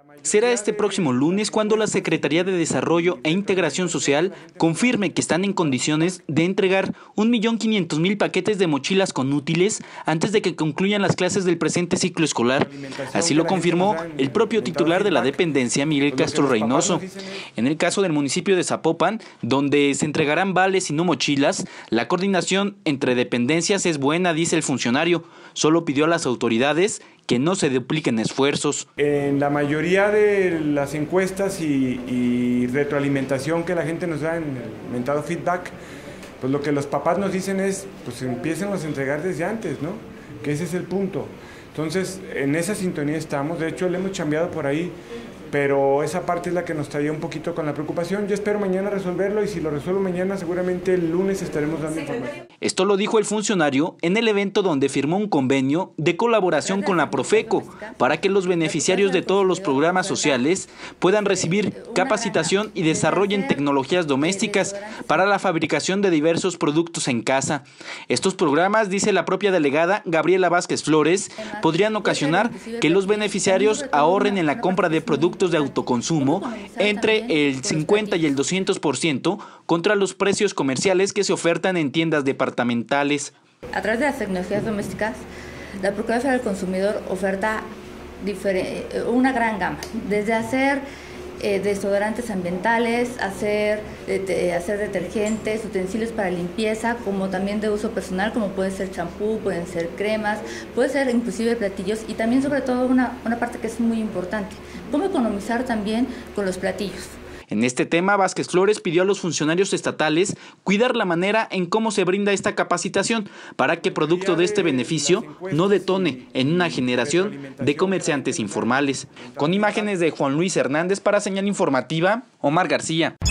Será este próximo lunes cuando la Secretaría de Desarrollo e Integración Social confirme que están en condiciones de entregar 1.500.000 paquetes de mochilas con útiles antes de que concluyan las clases del presente ciclo escolar. Así lo confirmó el propio titular de la dependencia, Miguel Castro Reynoso. En el caso del municipio de Zapopan, donde se entregarán vales y no mochilas, la coordinación entre dependencias es buena, dice el funcionario. Solo pidió a las autoridades que no se dupliquen esfuerzos. En la mayoría de las encuestas y retroalimentación que la gente nos da en el mentado feedback, pues lo que los papás nos dicen es, pues empiecen a entregar desde antes, ¿no? Que ese es el punto. Entonces, en esa sintonía estamos, de hecho le hemos chambeado por ahí, pero esa parte es la que nos traía un poquito con la preocupación. Yo espero mañana resolverlo y si lo resuelvo mañana, seguramente el lunes estaremos dando información. Esto lo dijo el funcionario en el evento donde firmó un convenio de colaboración con la Profeco para que los beneficiarios de todos los programas sociales puedan recibir capacitación y desarrollen tecnologías domésticas para la fabricación de diversos productos en casa. Estos programas, dice la propia delegada Gabriela Vázquez Flores, podrían ocasionar que los beneficiarios ahorren en la compra de productos de autoconsumo entre el 50 y el 200% contra los precios comerciales que se ofertan en tiendas departamentales. A través de las tecnologías domésticas, la Procuraduría del Consumidor oferta una gran gama, desde hacer desodorantes ambientales, hacer detergentes, utensilios para limpieza, como también de uso personal, como puede ser champú, pueden ser cremas, puede ser inclusive platillos y también sobre todo una parte que es muy importante, cómo economizar también con los platillos. En este tema, Vázquez Flores pidió a los funcionarios estatales cuidar la manera en cómo se brinda esta capacitación para que producto de este beneficio no detone en una generación de comerciantes informales. Con imágenes de Juan Luis Hernández para Señal Informativa, Omar García.